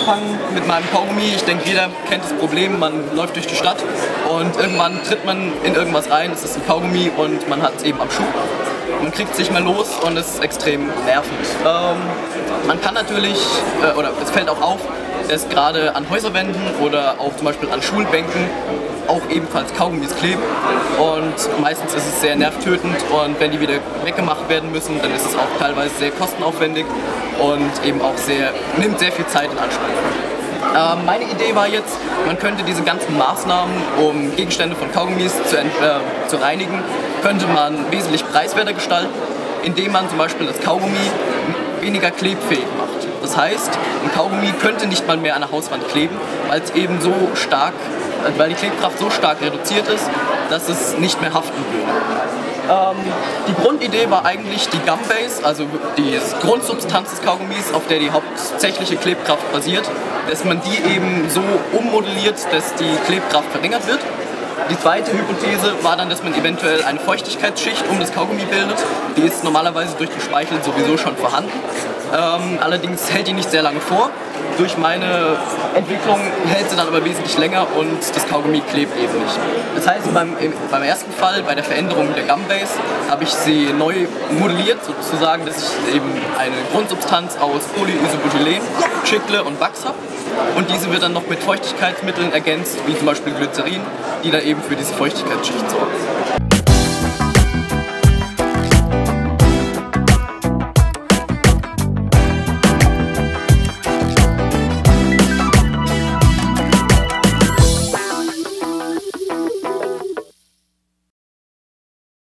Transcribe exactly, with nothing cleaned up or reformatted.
angefangen mit meinem Kaugummi. Ich denke, jeder kennt das Problem, man läuft durch die Stadt und irgendwann tritt man in irgendwas rein, es ist ein Kaugummi und man hat es eben am Schuh. Man kriegt es nicht mehr los und es ist extrem nervend. Ähm, man kann natürlich, äh, oder es fällt auch auf, dass gerade an Häuserwänden oder auch zum Beispiel an Schulbänken auch ebenfalls Kaugummis kleben und meistens ist es sehr nervtötend und wenn die wieder weggemacht werden müssen, dann ist es auch teilweise sehr kostenaufwendig und eben auch sehr, nimmt sehr viel Zeit in Anspruch. Ähm, meine Idee war jetzt, man könnte diese ganzen Maßnahmen, um Gegenstände von Kaugummis zu, äh, zu reinigen, könnte man wesentlich preiswerter gestalten, indem man zum Beispiel das Kaugummi weniger klebfähig macht. Das heißt, ein Kaugummi könnte nicht mal mehr an der Hauswand kleben, weil es eben so stark, weil die Klebkraft so stark reduziert ist, dass es nicht mehr haften würde. Ähm, die Grundidee war eigentlich die Gumbase, also die Grundsubstanz des Kaugummis, auf der die hauptsächliche Klebkraft basiert, dass man die eben so ummodelliert, dass die Klebkraft verringert wird. Die zweite Hypothese war dann, dass man eventuell eine Feuchtigkeitsschicht um das Kaugummi bildet. Die ist normalerweise durch den Speichel sowieso schon vorhanden. Ähm, allerdings hält die nicht sehr lange vor. Durch meine Entwicklung hält sie dann aber wesentlich länger und das Kaugummi klebt eben nicht. Das heißt, beim, beim ersten Fall, bei der Veränderung der Gumbase, habe ich sie neu modelliert, sozusagen, dass ich eben eine Grundsubstanz aus Polyisobutylen, Chicle und Wachs habe. Und diese wird dann noch mit Feuchtigkeitsmitteln ergänzt, wie zum Beispiel Glycerin, die dann eben für diese Feuchtigkeitsschicht sorgen.